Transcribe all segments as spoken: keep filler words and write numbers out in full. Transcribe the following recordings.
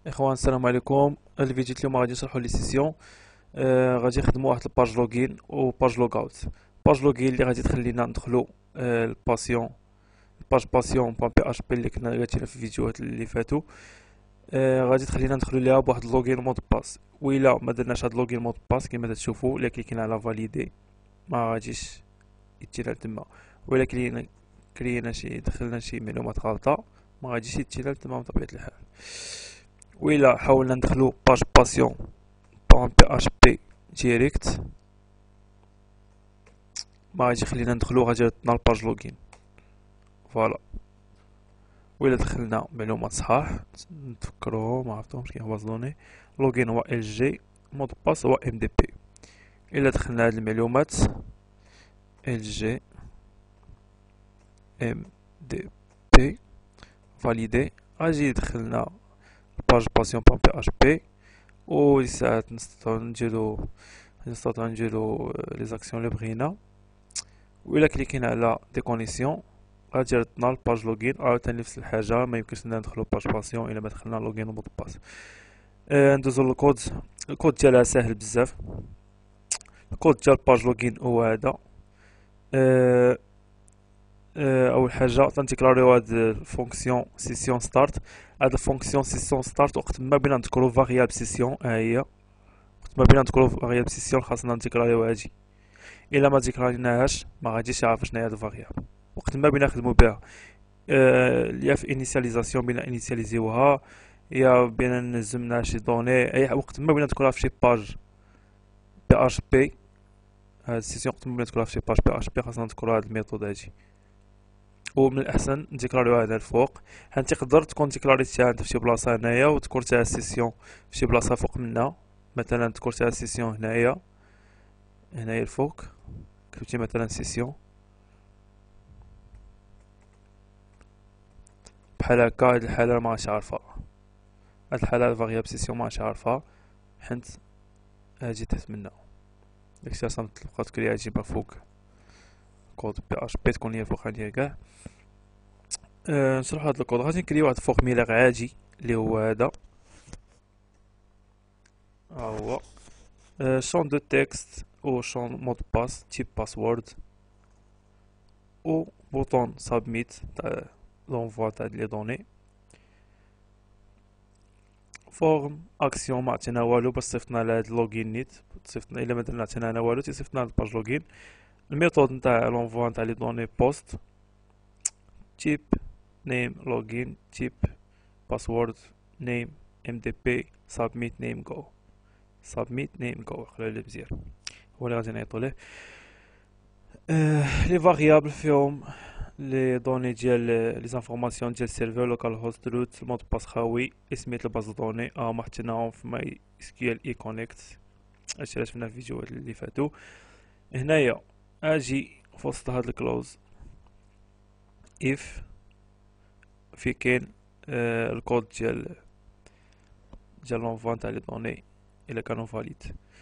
اخوان السلام عليكم. الفيديو اليوم غادي نشرحوا لي سيسيون. آه غادي نخدموا واحد الباج لوغين وباج لوغ اوت. باج لوغين اللي غادي تخلينا ندخلوا آه الباسيون باج باسيون بون بي اش بي اللي كنا قالتينا في الفيديوهات اللي فاتوا. آه غادي تخلينا ندخلوا ليها بواحد لوغين مود باس، وإلا ما درناش هاد لوغين مود باس كما تشوفوا الا كليكينا على فاليدي ما غاديش يتينا تما، وإلا كلينا كلينا شي دخلنا شي معلومات غلطة ما غاديش يتينا تما بطبيعة الحال. وإلا حاولنا ندخلو باج باسيون بون بي اش بي ديريكت ما غادي يخلينا ندخلو، غادي يردنا لباج لوغين. فوالا. وإلا دخلنا معلومات صحاح نتفكرو ما عرفتهمش كي هو دوني. لوغين هو ال جي، مود باس هو ام دي بي. إلا دخلنا هاد المعلومات ال جي ام دي بي فاليدي غادي يدخلنا باج باسيون بون بي اش بي. و ساعات نستطيعو نديرو نستطيعو نديرو لي زاكسيون اللي بغينا. وإلا كليكينا على ديكونيسيون غادي يردنا لباج لوغين، عاوتاني نفس الحاجة ما يمكنش لنا ندخلو باج باسيون إلا ما دخلنا لوغين ومود باس. آه ندوزو للكود. الكود ديالها ساهل بزاف. الكود ديال باج لوغين هو هذا. آه آه أول حاجة تنتيكراريو هاد الفونكسيون سيسيون ستارت. هاد الفونكسيون سيسيون ستارت وقت ما بغينا نذكرو فاريابل سيسيون ها هي، وقت ما بغينا نذكرو فاريابل سيسيون خاصنا نتيكراريو هادي. الا ما تيكراريناهاش ما غاديش يعرف شنو هي هاد الفاريابل. وقت ما بغينا نخدمو بها آه، يا في انيسياليزاسيون بينا انيسياليزيوها، يا بينا نزمنا شي دوني اي وقت ما بغينا نذكرها في شي باج بي اش بي. هاد السيسيون وقت ما بغينا نذكرها في شي باج بي اش بي خاصنا نذكرو هاد الميثود هادي. ومن الاحسن نتيكراريوها هنا الفوق، حيت تقدر تكون تيكراريتيها انت في شي بلاصه هنايا وذكرتها السيسيون في شي بلاصه فوق منا. مثلا ذكرتها السيسيون هنايا، هنايا الفوق كتبتي مثلا سيسيون بحال هكا. هاد الحالة ما عادش عارفها، هاد الحالة الفاريابل سيسيون ما عادش عارفها حيت هاجي تحت منا. داكشي اصلا تلقى تكري جيبها فوق كود بي اش بي تكون هي الفوقانية كاع. أه نشرحو هاد الكود. غادي نكري واحد فورميلير عادي اللي هو هذا. ها هو أه شون دو تكست و شون مود باس تيب باسورد و بوطون سابميت تاع لونفوا تاع لي دوني. فورم اكسيون ما عطينا والو باش صيفطنا لهاد لوغين نيت. صيفطنا الا ما درنا عطينا انا والو تيصيفطنا لهاد الباج لوغين. الميثود نتاع لونفوا نتاع لي دوني بوست تيب نيم لوغين تيب باسورد نيم ام دي بي سابميت نيم جو. سابميت نيم جو خلي لي مزيان هو اللي غادي نعيطو ليه. آه لي فاريابل فيهم لي دوني ديال لي زانفورماسيون ديال السيرفر لوكال هوست روت المود باس خاوي سميت الباز دوني اه ما حطيناهم في ماي اس كيو ال اي كونيكت. هادشي اللي شفنا في الفيديوهات اللي فاتوا. هنايا اجي في وسط هاد الكلوز اف في كاين آه الكود ديال ديال لونفوا تاع لي دوني الا كانوا فاليد.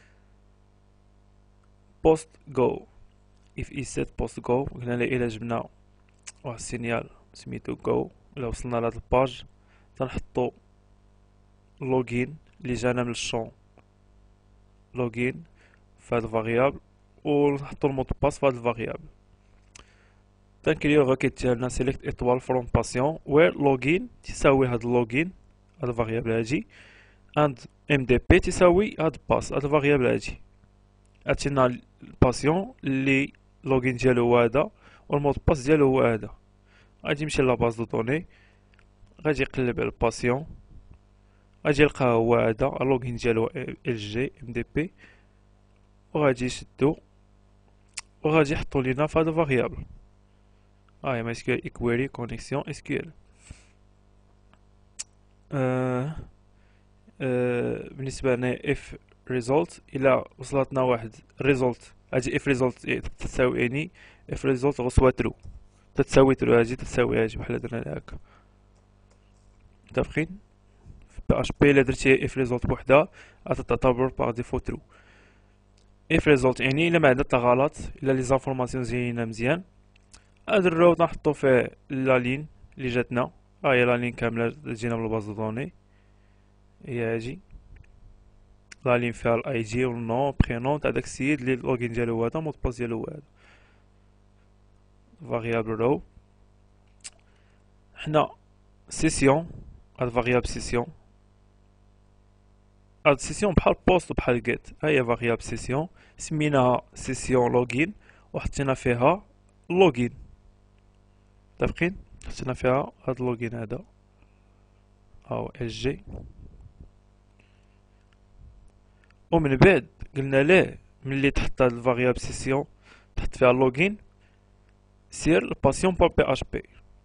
بوست جو اف اي سيت بوست جو قلنا لي الا جبنا واحد السينيال سميتو جو الا وصلنا لهاد الباج تنحطو لوغين اللي جانا من الشون لوغين في هاد الفاريابل ونحطو المود باس في هاد الفاريابل. تنكريو الغوكيت ديالنا سيليكت ايطوال فروم باسيون وير لوغين تساوي هاد اللوغين هاد الفاريابل هادي اند ام دي بي تساوي هاد باس هاد الفاريابل هادي. عطينا الباسيون اللي لوغين ديالو هو هذا والمود باس ديالو هو هذا. غادي يمشي لاباز دو دوني غادي يقلب على الباسيون غادي يلقاه هو هذا اللوغين ديالو ال جي ام دي بي وغادي يشدو وغادي يحطو لينا في هذا الفاريابل. ها هي ماي اس كيو ال ايكويري كونيكسيون اس كيو ال. آه آه بالنسبه لنا اف ريزولت الا وصلتنا واحد ريزولت هادي اف ريزولت تساوي اني اف ريزولت غصوا ترو تتساوي ترو هادي تتساوي هادي بحال درنا هكا. متفقين؟ في بي اش بي الا درتي اف ريزولت بوحدها غتعتبر باغ ديفو ترو. اف ريزولت يعني الا ما عندنا حتى غلط الا لي زانفورماسيون زينا مزيان هاد الروت نحطو فيه لا لين اللي جاتنا. ها هي لا لين كامله جينا من الباز دو دوني هي هاجي لا لين فيها الاي جي والنو برينون تاع داك السيد اللي اللوغين ديالو هو هذا مود باس ديالو هو هذا. فاريابل رو حنا سيسيون، هاد فاريابل سيسيون، هاد سيسيون بحال بوست وبحال جيت، ها هي فاريابل سيسيون سميناها سيسيون لوغين وحطينا فيها لوغين، متفقين؟ حطينا فيها هاد اللوغين هذا هاو اس جي، ومن بعد قلنا ليه ملي تحط هاد الفاريابل سيسيون تحط فيها لوغين سير الباسيون بار بي اش بي.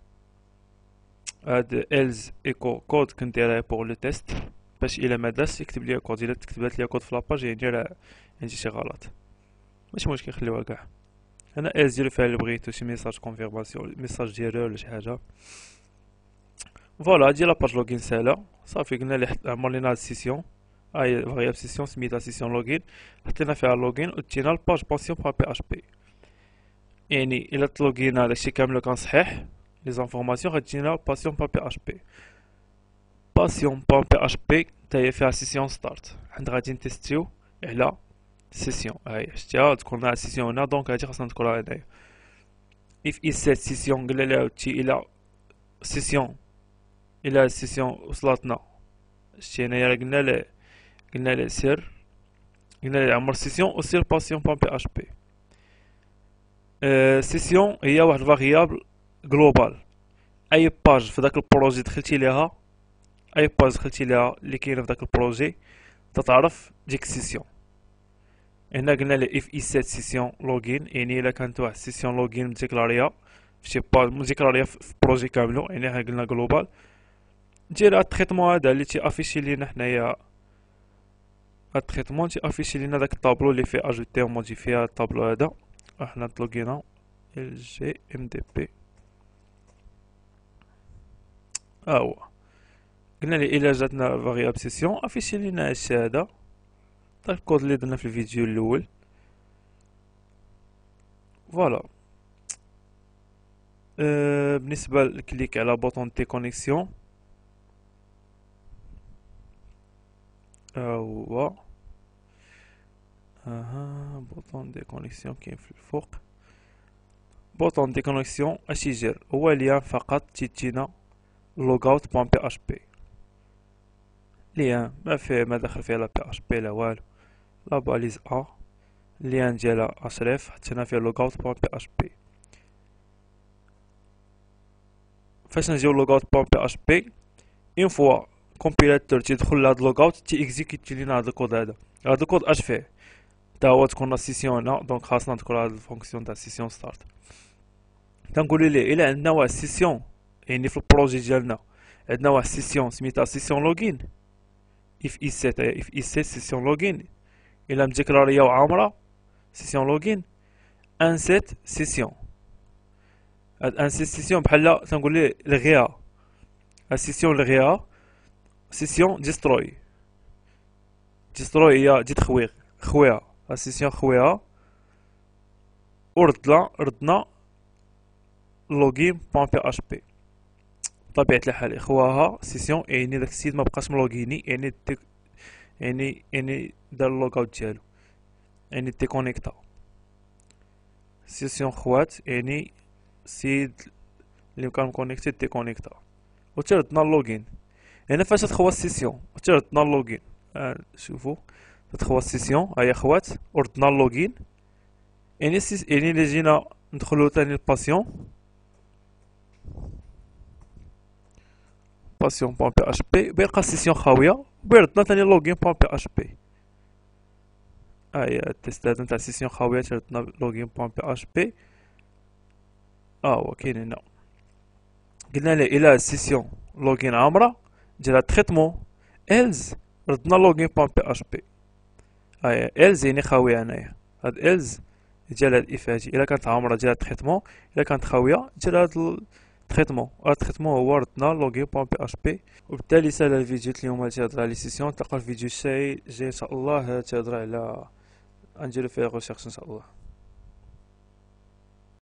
هاد إلز إيكو كود كنت دايرها بوغ لو تيست باش إلا ما داش يكتب ليا كود، إلا كتبات ليا كود في لاباج يعني راه عندي شي غلط، ماشي مشكل خليوها كاع. أنا إلز ديالو فيها اللي بغيتو شي ميساج كونفيرماسيون ميساج ديالو ولا شي حاجة. فوالا هادي لاباج لوغين ساهلة صافي. قلنا لي عمرنا هاد السيسيون، هاهي فاريابل سيسيون سميتها سيسيون لوغين، حطينا فيها لوغين ودينا الباج باسيون بار بي اش بي، يعني إلا تلوغينا داكشي كامل كان صحيح لي زانفورماسيون غتجينا باسيون بار بي اش بي. باسيون بار بي اش بي تاهي فيها سيسيون ستارت، حنا غادي نتيستيو على سيسيون، هاهي شتيها تكون لها سيسيون هنا دونك هادي خاصنا نذكرها هنايا. اف اي سيت سيسيون قلنا لها هادشي الى سيسيون الى سيسيون وصلتنا، شتي هنايا راه قلنا ليه قلنا ليه سير، قلنا ليه عمر سيسيون وسير باسيون بار بي اش بي. أه سيسيون هي واحد الفاريابل جلوبال، اي باج في داك البروجي دخلتي ليها، اي باج دخلتي ليها اللي كاينه في داك البروجي تتعرف ديك السيسيون. هنا قلنا لي اف اي سيت سيسيون لوغين، يعني الا كانت واحد السيسيون لوغين مديكلاريا في شي باج مديكلاريا في بروجي كاملو، يعني ها قلنا جلوبال، دير هاد التريتمون هذا اللي تي افيشي لينا حنايا، هاد التريتمون تي افيشي لينا داك الطابلو اللي فيه اجوتي وموديفي هاد الطابلو هذا. حنا تلوغينا ال جي ام دي بي، ها هو قلنا لي الا جاتنا فاريابل سيسيون افيشي لينا هادشي هذا، داك الكود اللي درنا في الفيديو الاول. فوالا أه بالنسبه للكليك على بوطون دي كونيكسيون ها هو، اها بوطون دي كونيكسيون كاين في الفوق. بوطون دي كونيكسيون اش يجير؟ هو ليان فقط تيتينا لوغاوت بوان بي اش بي، ليان ما فيه ما دخل فيه لا بي اش بي لا والو، لا باليز ا ليان ديالها اشريف حطينا فيه لوغاوت بوان بي اش بي. فاش نجيو لوغاوت بوان بي اش بي اون فوا كومبيلاتور تيدخل لهاد لوغاوت تي اكزيكيوتي لينا هاد الكود هذا. هاد الكود اش فيه؟ تا هو تكون لا سيسيون هنا، دونك خاصنا نذكر هاد الفونكسيون تاع سيسيون ستارت. تنقولو ليه الا عندنا واحد السيسيون يعني في البروجي ديالنا عندنا واحد السيسيون سميتها سيسيون لوغين، اف اي سيت اف اي سيت سيسيون لوغين الا مديكلاريا وعامره سيسيون لوغين ان سيت سيسيون. هاد ان سيت سيسيون بحال تنقول ليه لغيها، السيسيون لغيها سيسيون ديستروي، ديستروي هي دي تخويغ خويها، السيسيون خويها وردنا ردنا لوغين بوان بي اش بي. بطبيعة الحال خواها سيسيون يعني داك السيد مبقاش ملوغيني، يعني ديك يعني يعني دار اللوغاوت ديالو يعني ديكونيكتا. سيسيون خوات يعني السيد اللي كان مكونيكتي ديكونيكتا وتردنا اللوغين. هنا فاش تخوا السيسيون وتردنا اللوغين، آه شوفو تخوا السيسيون هيا خوات وردنا اللوغين، يعني سيس يعني اللي جينا ندخلو تاني الباسيون باسيون بوان بي اش بي بيلقى السيسيون خاويه وبيردنا تاني لوغين بوان بي اش بي. هاهي التيست هذا نتاع السيسيون خاويه تردنا لوغين بوان بي اش بي. اه هو كاين هنا قلنا ليه الا السيسيون لوغين عامره ديال تريتمون إلز ردنا لوغين بوان بي اش بي. هاهي إلز يعني خاويه هنايا، هاد إلز ديال هاد الاف هادي الا كانت عامره ديال تريتمون، الا كانت خاويه ديال هاد تريتمون. هاد تريتمون هو ردنا لوغين بوان بي اش بي. وبالتالي سالا الفيديو اليوم تيهضر على لي سيسيون، تلقى الفيديو الجاي جاي ان شاء الله تيهضر على نديرو فيه ريشيرش ان شاء الله.